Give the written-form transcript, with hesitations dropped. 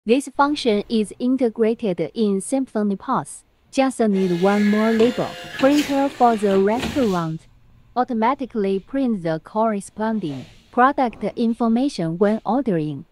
This function is integrated in Simphony Pos. Just need one more label. Printer for the restaurant automatically print the corresponding product information when ordering.